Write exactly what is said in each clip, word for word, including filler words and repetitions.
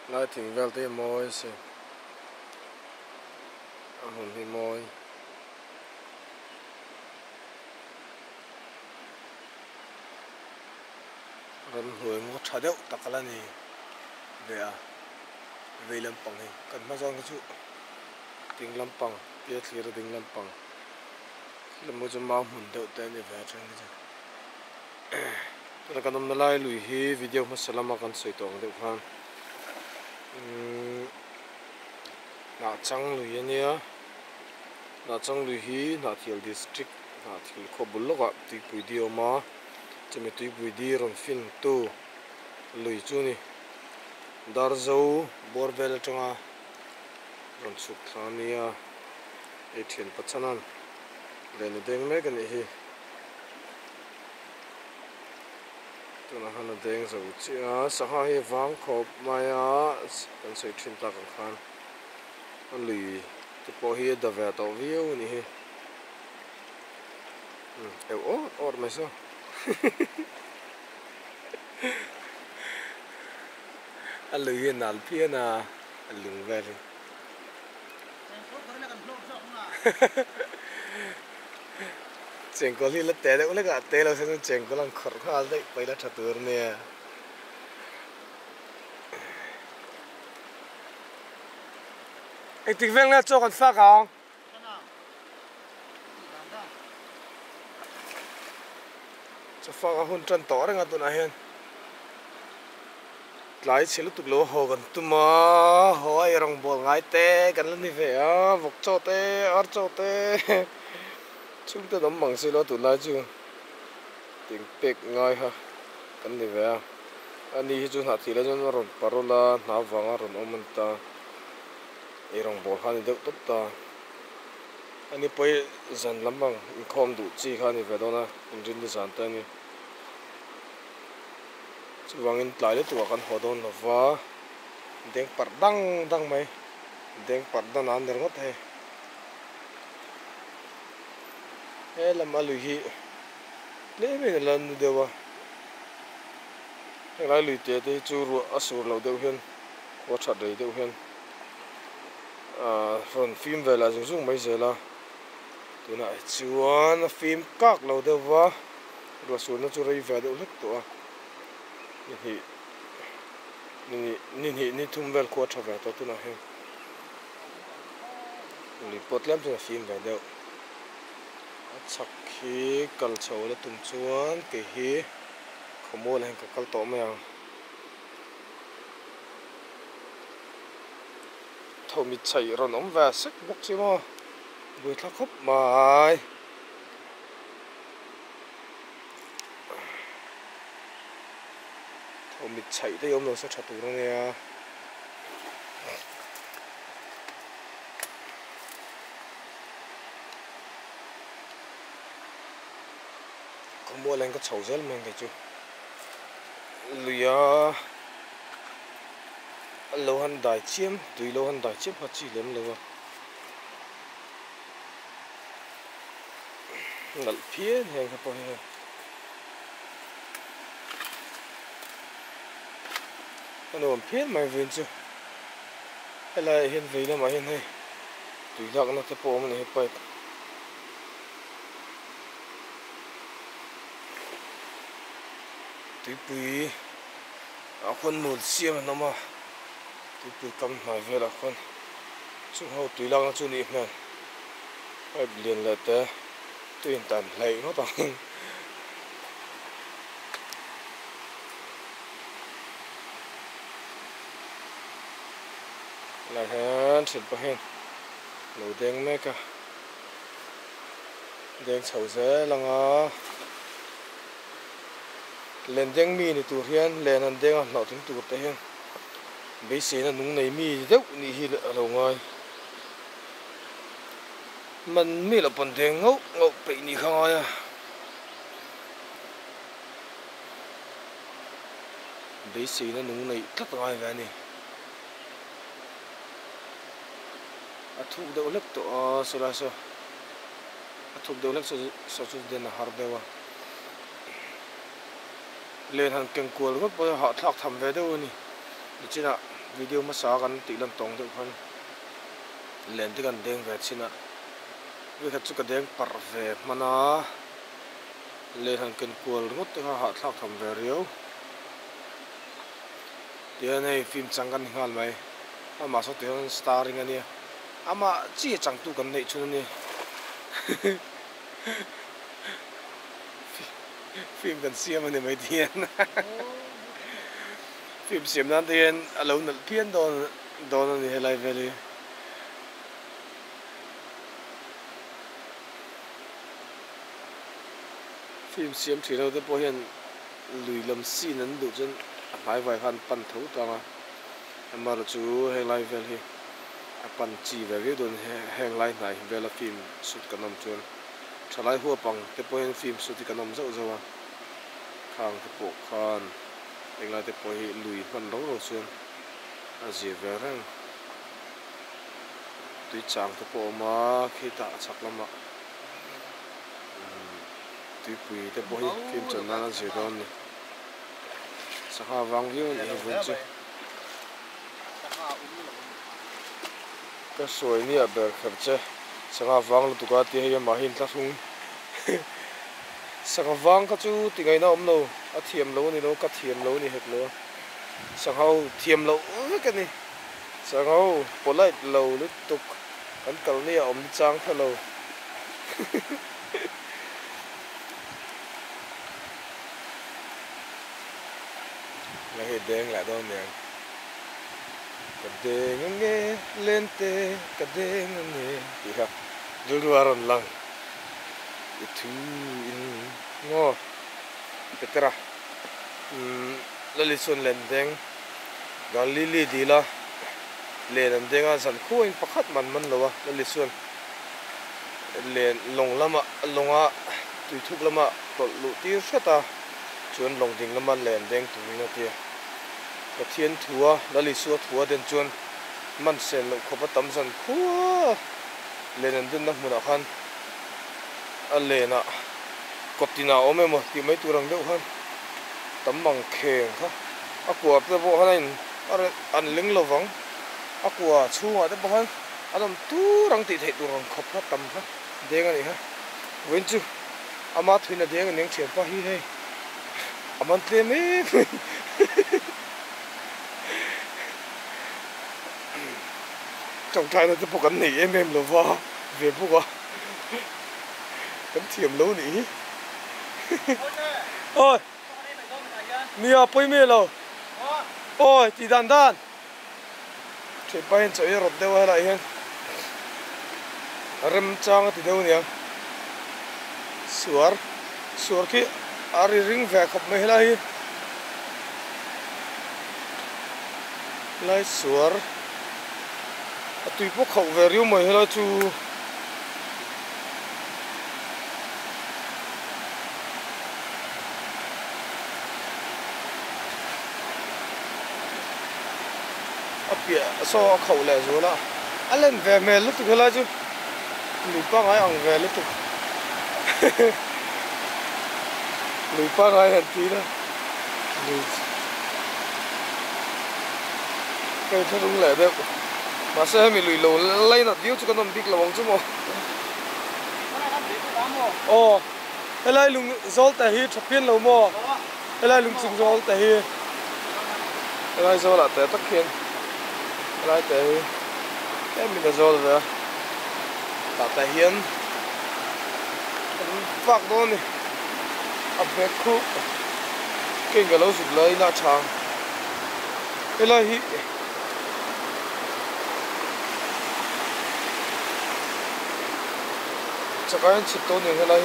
Lai thỉnh vel te moi se a hun hi moi ran huai ngo tha deuh takala ni ve a ve lampang hi kan ma zong chu ding lampang pia thlir ding lampang lamo chu ma hun deuh te ni ve chang ni cha tuna kan om na lai lui hi video ma salama kan soi tong deuh khan na chang lui ania na chang lui hi na thial district na thil kho bul loka tui pui di oma chemi tui pui di ron fin tu lui chu ni dar zo borvel atanga ron suk thania e thian pachanan len deng me kan hi tuna hana deng zo chia saha hi wang khop maya kan soi thin ta kan khan an lui te po hi da ve to viu ni hi eu o or mai so an lui nal pia na an lung ve ri cheng ko li la te de ule ga te lo se cheng ko lang khor khal dei paila thatur ne e tik veng na cho kan fa ka cho fa ka hun tran to renga tu na hen lai chilu tuk lo ho kan tu ma ho ai rong bol ngai te kan la ni ve a vok cho te ar cho te chung te dom mang si lo tu lai chu ting pek ngai ha kan ni ve a ani hi chu na thi la jon ron parola na wanga ron oman ta e rong bol han deuh tot ta ani poi zan lamang in khom du chi kha ni ve dona in rin ni zan ta ni chuwangin tlai le tuwa kan hodon lova deng par dang dang mai deng par dan an ner ngot he e lama lui hi le me lan nu dewa lai lui te te chu ru asur lo deuh hian ko tha dei deuh hian a ron film vela jung jung mai zela tuna chuan film kak lo dewa ru asur na chu rei ve deuh lek to a ni ni ni ni ni thum vel ko tha ve to tuna he ni potlem chu film ve deuh chak hi kal chho le tum chuan ke hi khomol hen ka kal to me ang thomi chai ron om va sek bok chi mo bui thla khop mai thomi chai te yom lo sa thatu ro ne a khomol hen ka chho zel meng ke chu luya lo han dai chiam tui lo han dai chiam ha chi lem lo ngal phien heng ka po he ano phien mai vin chu ela hen ve na ma hen he tui lak na te po man he pai tui pui a khon mul siam na ma tui pui kam mai ve la khon chu ho tui lak na chu ni hman ai blien la te tui tan lai no ta la han thil pa hen lo deng me ka deng chho ze langa len deng mi ni tur hian len an deng a hnaw thing tur te hian bei se na nung nei mi deuh ni hi lo ngai man mi la pon deng ngau ngau pe ni khangai a bei se na nung nei tlat ngai ve ni a thuk deuh lek to a sula so a thuk deuh lek so so chu den a har dewa len han keng kual got po ha thlak tham ve deuh ni china video mà saoกันตีลันตรงทุกคนเล่นที่กันเด้งเวชินะวิคัดจุกเด้งปาร์เวมันนะเล่นหันกันกวลงดที่เขาหาทักทำเวรียวเดี๋ยวในฟิล์มจังกันงานไหมอามาสักเดี๋ยวสตาร์ริงอันนี้อามาจี้จังตุกันในชุดนี้ฟิล์มกันเสียมันไม่เทียนฟิล์มเสียมนั่นเทียนเราหนักเพี้ยนโดนโดนนี่ให้ไล่ไปเลยฟิล์มเสียมที่เราได้พอเห็นลุยลำซีนั้นดูจนหายไวพันปั่นทุกตัวมามาเราจูให้ไล่ไปเลยปั่นจีแบบนี้โดนแห้งไล่ไหนเวลาฟิล์มสุดกันน้ำจวนชะไล่หัวปังแต่พอเห็นฟิล์มสุดที่กันน้ำเจ้าเจ้าข้างที่ปกคานเองไล่แต่พอเห็นลุยมันร้องเราจวนอาเจียเวรังตุยจางที่ปกมาขี้ตาชักลำมาตุยปุยแต่พอเห็นฟิล์มจนนั้นอาเจียโดนนี่สักหาวังวิวนี่เห็นจุก็สวยเนี่ยแบบครับเจ้สักหาวังเราตุกาที่ให้มาเห็นทักทุ่งสักหาวังก็จูติไงนะอมโนอาเทียมโลนี่โนก็เทียมโลนี่เห็ดโลสักหาเทียมโลกันนี่สักหาปลายโลหรือตุกกันกัลเนี่ยอมจางทะโลแล้วเห็ดแดงแหละตอนเนี้ยกระเด้งเงี้ยเล่นเตะกระเด้งเงี้ยดีครับดูดูอารมณ์ลังitu in ngo petra lalison lendeng galili dila len denga san khuin pakhat man man lowa lalison len long lama longa tui thuk lama tol lu tir sata chuan long ding lama len deng tuina tia pathian thua lalisu thua den chuan man sen lo khopa tam san khuwa len den na hmuna khan alena kotina ome mo ti mai turang deuh han tamang kheng kha akwa te bo hanin ar an ling lovang akwa chunga te bo han adam turang ti thei turang khopha tam ha denga ni ha wenchu ama thuina denga neng chen pa hi hei aman tle me trong trai nó te pokan nei em em lo wa ve bu wa cấm thiềm lâu nỉ ôi mía bơi mía lâu ôi thì đàn đàn chuyện bay chơi rộp đâu lại hen rem trang thì đâu nhỉ suar suar khi ari ring về khop mấy lại lại suar tùy bốc khẩu về riu mấy lại chú bịa so khẩu lẻ rồi là anh lên về mẹ lúc thực là chứ lùi ba ngày ăn về lúc thực lùi ba ngày hẳn tí đó lùi cái thứ đúng lẻ đẹp mà sao mình lùi lâu lấy nó điếu cho con nằm bịt là bóng chứ mà ồ cái này lùng rau tẻ hi chụp phiên lâu mò cái này lùng chừng rau tẻ hi cái này rau là tẻ tắc khiên lại tới cái mình đã rồi rồi tạo tại hiến phát đó này áp bếp khu cái cái lâu sụp lấy na chàng cái này hi chắc cái chip to này cái này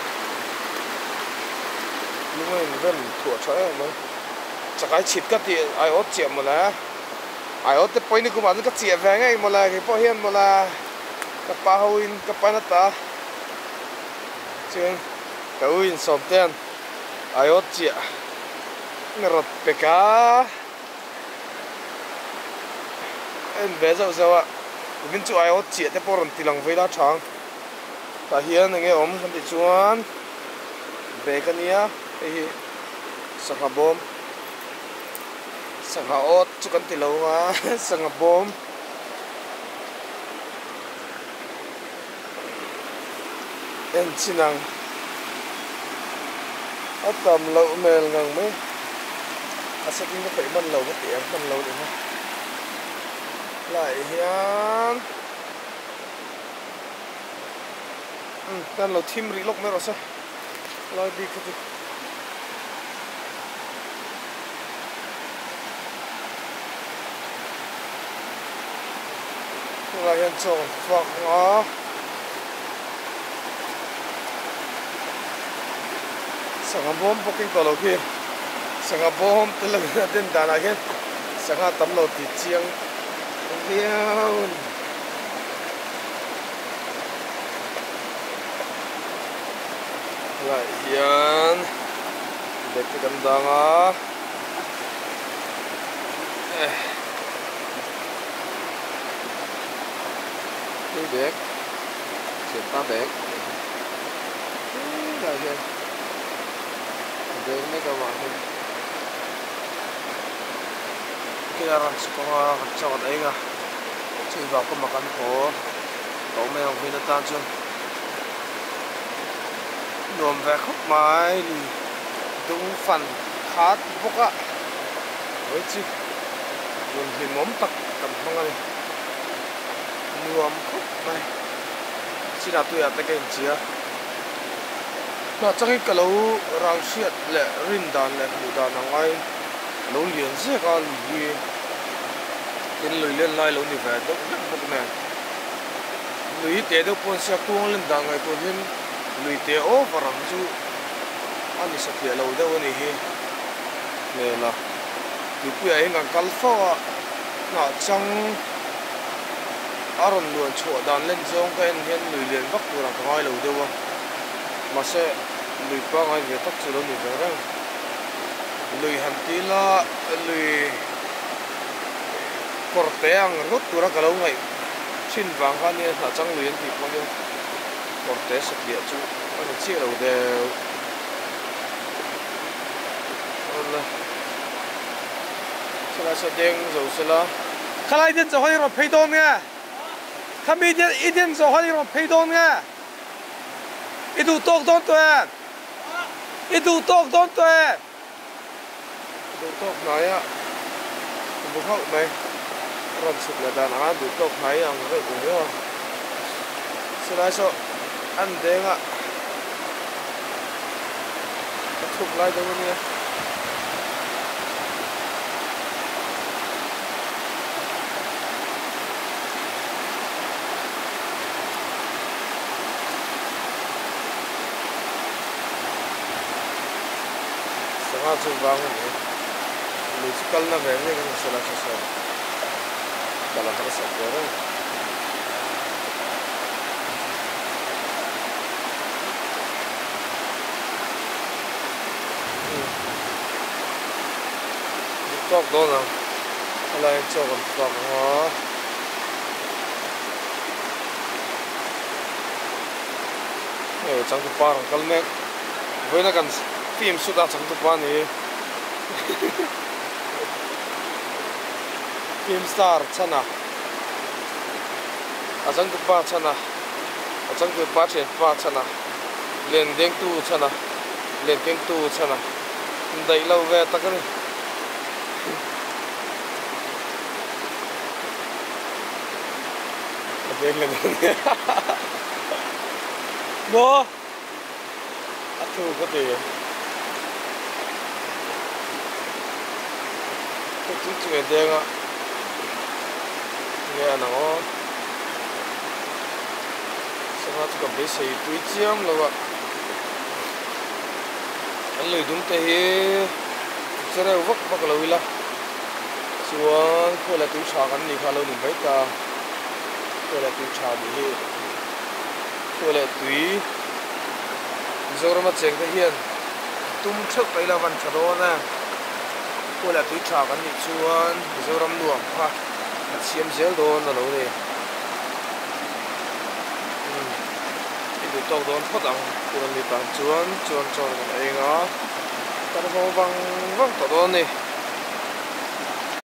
nhưng mà vẫn thua trái mà chắc cái chip cái thì ai ốp chém mà là ai ở tới bây giờ cũng vẫn có chia về ngay một là cái bao hiền một là cái bao in cái bao nát ta chuyện cái in sòng tiền ai ở chia người rập bê cá em bé dạo dạo ạ mình chụp ai ở chia tới bao lần thì lòng với lá trắng ta hiền nghe ốm không bị chuan bé cái nia cái sạc bom sanga ot chu kan ti lo nga sanga bom en chinang atam lo mel ngang me asaking phải man lo cái tiệm man lo đi ha lại hian ừ tan lo thim ri lok me ro sa lo đi cái gì lại hiện trường phật ngõ sanga bom booking tolo ki sanga bom telang den dana gen sanga tamlo ti chiang liao lại hian để cái đầm danga đi bẹt chuyển ta bẹt lại hian đây mấy cái bạn cái là làm sao mà cho đấy à chơi vào cái mặt ăn phố tổ mèo khi nó tan chưa nồm về khóc mái thì đúng phần khát bốc á với chứ luôn thì móm tắc cầm không ăn nồm khóc này chỉ là tôi ở tay cái gì á mà chắc cái lâu rau xiết lệ rin đàn lệ phụ đàn hàng ngay lâu liền sẽ có lì cái lưỡi lên lai lâu như vậy đâu rất bốc này lưỡi té đâu còn sẽ cuông lên đàn ngay tôi thêm lưỡi té ó và răng chú anh đi sắp lâu đâu này hi này là lưỡi bây giờ ngang cal phao ngã trăng aron luôn chỗ đàn lên giống cái anh hiện lưỡi liền bắc của rằng ngay lâu đâu mà sẽ lùi qua ngay về tóc chưa lâu như vậy đó lùi hàm tí là lùi corte ang rút tura cả lâu ngày xin vàng hoa nia là trăng lùi thì bao nhiêu corte sạch địa chú anh là chia đầu đều là sẽ là sẽ đen rồi sẽ là khai lại điện rồi rồi pay đón nghe tham ý điện ý điện rồi rồi pay đón nghe itu tok don tuan itu tok don tuan itu tok nói á không có mày làm sụp là đàn á itu tok nói ang cái cũng nhớ sau này sao ăn đen á chụp lại đâu nè ngã chụp vàng này lùi chỉ cần là về cái cái sợi là sợi cả là cái sợi đó tóc đó nào lại cho con tóc hóa ở trong cái parang kalmek với nó cần phim suốt đã chẳng tục này phim star chana à chẳng tục ba chana à chẳng tục ba chuyện ba chana liền đen tu chana liền đen tu chana đầy lâu về ta cái này đen lên này bố à thu có gì chút chuyện đen á nghe nó sao nó chỉ bị sấy túi chiếm rồi ạ anh lười đúng thế sẽ ra vấp bắt lâu là xuống coi là túi trà anh đi khá lâu đừng mấy ta coi là túi trà bị hết coi là túi rồi mà chèn cái hiền tung trước đây là văn chả đó nè coi là túi trà cái nhịp chuan rồi làm luộc ha xiêm dẻo đó là lâu đi cái tàu đó phát động của mình tạm chuan chuan cho cái này ngó cái nó văng văng tàu đó này